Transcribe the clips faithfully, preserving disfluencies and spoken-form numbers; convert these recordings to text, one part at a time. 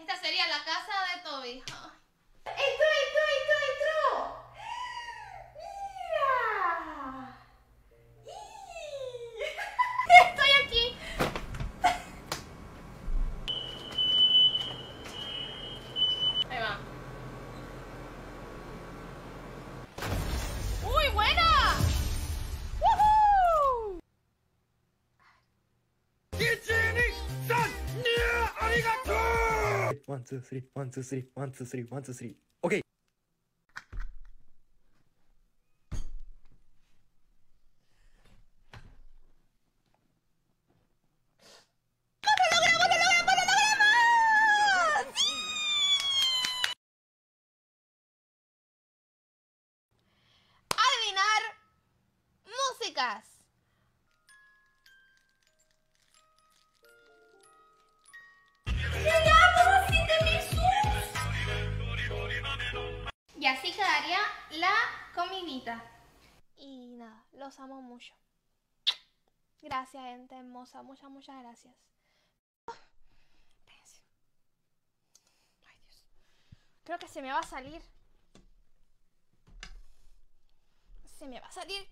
Esta sería la casa de Toby. ¡Entró, entró, entró, entró! ¡Mira! ¡Y! ¡Estoy aquí! Ahí va. ¡Uy, buena! ¡Woohoo! One, two, three, one, two, three, one, two, three, one, two, three. Okay. Adivinar músicas. ¡Llegamos! ¡Siete mil subs! Y así quedaría la comidita. Y nada, los amo mucho. Gracias, gente hermosa. Muchas, muchas gracias. Espérense. Ay, Dios. Creo que se me va a salir. Se me va a salir.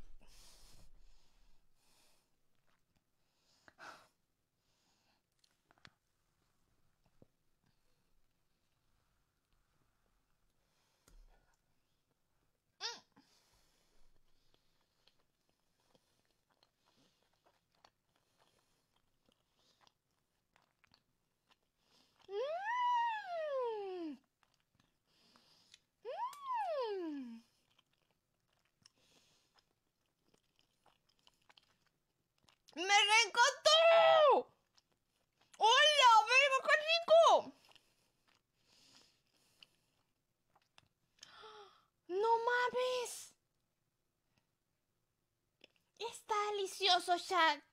Mm. Mm. ¡Me reencantó! ¡Hola! ¡Venga, qué rico! ¡No mames! Está delicioso, Shaq.